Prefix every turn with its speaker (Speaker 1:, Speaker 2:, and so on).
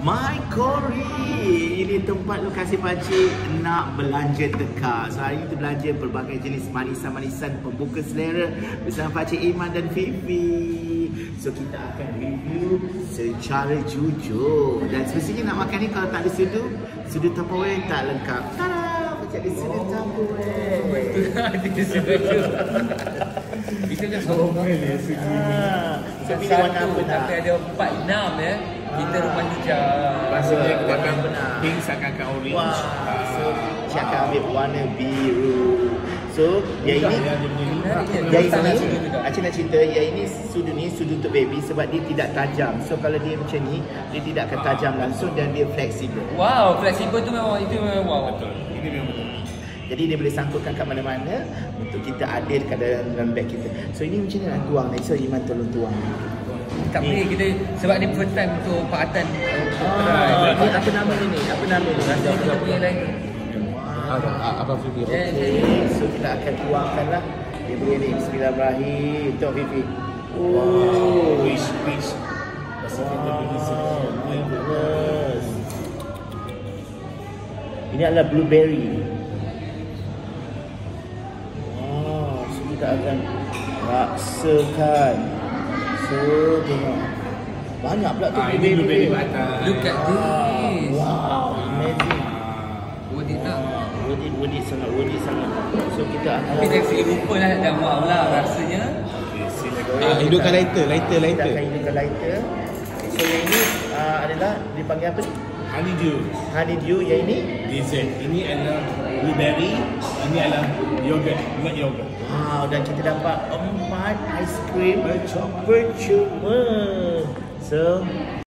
Speaker 1: My Kori. Ini tempat lokasi pakcik nak belanja tekak. So hari ini kita belanja pelbagai jenis manisan-manisan pembuka selera bersama pakcik Iman dan Fifi. So kita akan review secara jujur. Dan semestinya nak makan ni kalau tak ada sudu Tupperware tak lengkap. Tada! Pakcik ada sudu Tupperware.
Speaker 2: Ada sudu. Itu kan sorongan ya sudu ni.
Speaker 1: So pilih warna apa nak?
Speaker 2: Tapi ada 4-6 ya. Kita rumah hijau.
Speaker 3: Maksudnya kita akan pink akan orange.
Speaker 1: Wah, so saya akan ambil warna biru. So, yang ini Acik nak cerita, yang ini sudu untuk baby sebab dia tidak tajam. So kalau dia macam ni, dia tidak akan tajam langsung dan dia fleksibel.
Speaker 2: Wow, fleksibel tu memang wow.
Speaker 3: Betul. Ini memang betul.
Speaker 1: Jadi dia boleh sangkutkan kat mana-mana untuk kita adilkan dalam beg kita. So ini macam mana nak tuang ni? So Iman tolong tuang.
Speaker 2: Tak boleh kita sebab ni first time untuk Pak Atan.
Speaker 1: Apa nama ni? Apa nama ni?
Speaker 2: Kita punya lain.
Speaker 3: Abang Fifi.
Speaker 1: Okay, so kita akan tuangkan lah. Dia punya ni. Bismillahirrahmanirrahim. Tengok Fifi. Oh,
Speaker 3: Wish.
Speaker 1: my goodness. Ini adalah blueberry. Wow, so kita akan raksakan. So, tengok. Banyak pula tu
Speaker 3: Blueberry batang.
Speaker 2: Look at this.
Speaker 1: Wow, amazing.
Speaker 2: Worth it tak?
Speaker 1: Worth it sangat. So kita akan
Speaker 2: Tapi dari segi rupa lah dah wow lah rasanya.
Speaker 3: Hidupkan lighter.
Speaker 1: Kita akan hidupkan lighter. So yang ini adalah dipanggil apa ni? Honeydew. Yang ini?
Speaker 3: Dessert. Ini adalah blueberry. Ini adalah yogurt. Milk yogurt.
Speaker 1: Wow, dan kita dapat 4 aiskrim percuma. So